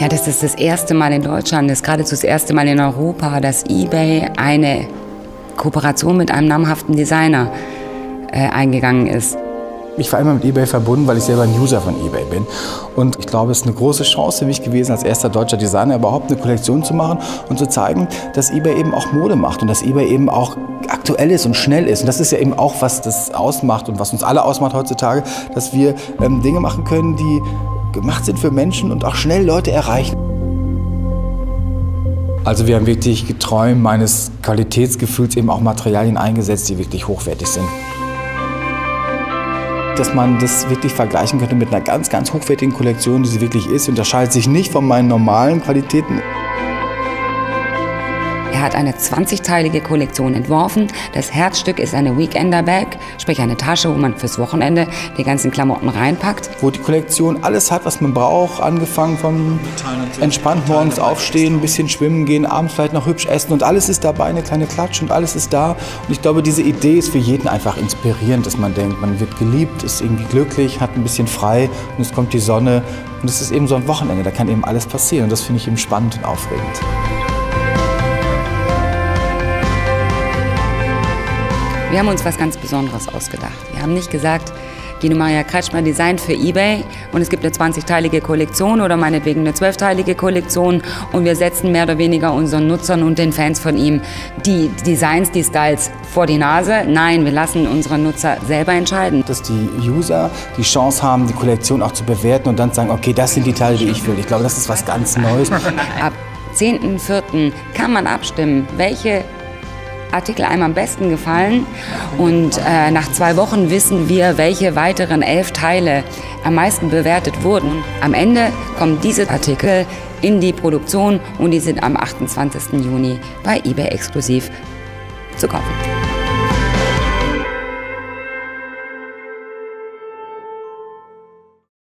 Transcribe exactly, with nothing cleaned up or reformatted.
Ja, das ist das erste Mal in Deutschland, das ist geradezu das erste Mal in Europa, dass eBay eine Kooperation mit einem namhaften Designer äh, eingegangen ist. Ich war immer mit eBay verbunden, weil ich selber ein User von eBay bin. Und ich glaube, es ist eine große Chance für mich gewesen, als erster deutscher Designer überhaupt eine Kollektion zu machen und zu zeigen, dass eBay eben auch Mode macht und dass eBay eben auch aktuell ist und schnell ist. Und das ist ja eben auch, was das ausmacht und was uns alle ausmacht heutzutage, dass wir ähm, Dinge machen können, die gemacht sind für Menschen und auch schnell Leute erreichen. Also wir haben wirklich getreu meines Qualitätsgefühls eben auch Materialien eingesetzt, die wirklich hochwertig sind. Dass man das wirklich vergleichen könnte mit einer ganz, ganz hochwertigen Kollektion, die sie wirklich ist, unterscheidet sich nicht von meinen normalen Qualitäten. Er hat eine zwanzigteilige Kollektion entworfen. Das Herzstück ist eine Weekender-Bag, sprich eine Tasche, wo man fürs Wochenende die ganzen Klamotten reinpackt. Wo die Kollektion alles hat, was man braucht, angefangen von entspannt morgens aufstehen, ein bisschen schwimmen gehen, abends vielleicht noch hübsch essen und alles ist dabei, eine kleine Klatsch und alles ist da. Und ich glaube, diese Idee ist für jeden einfach inspirierend, dass man denkt, man wird geliebt, ist irgendwie glücklich, hat ein bisschen frei und es kommt die Sonne und es ist eben so ein Wochenende, da kann eben alles passieren und das finde ich eben spannend und aufregend. Wir haben uns was ganz Besonderes ausgedacht. Wir haben nicht gesagt, Guido Maria Kretschmer designt für eBay und es gibt eine zwanzigteilige Kollektion oder meinetwegen eine zwölfteilige Kollektion und wir setzen mehr oder weniger unseren Nutzern und den Fans von ihm die Designs, die Styles vor die Nase. Nein, wir lassen unsere Nutzer selber entscheiden. Dass die User die Chance haben, die Kollektion auch zu bewerten und dann sagen, okay, das sind die Teile, die ich will. Ich glaube, das ist was ganz Neues. Ab zehnten vierten kann man abstimmen, welche Artikel einem am besten gefallen und äh, nach zwei Wochen wissen wir, welche weiteren elf Teile am meisten bewertet wurden. Am Ende kommen diese Artikel in die Produktion und die sind am achtundzwanzigsten Juni bei eBay exklusiv zu kaufen.